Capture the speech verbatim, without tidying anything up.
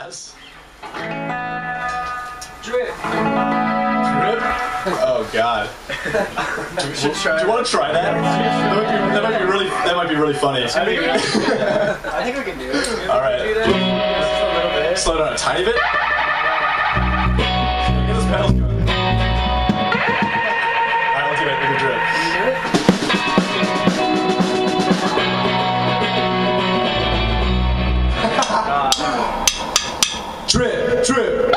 Pause. Drip. Drip? Oh god. We should try. Do you want to try that? That might be, that might be really. That might be really funny. I think we can do it. I think we can do it. All right. Do that. Just a little bit. Slow down a tiny bit. Get this pedal going. All right, let's do it. Make a drip. Can you do it? Drip, drip.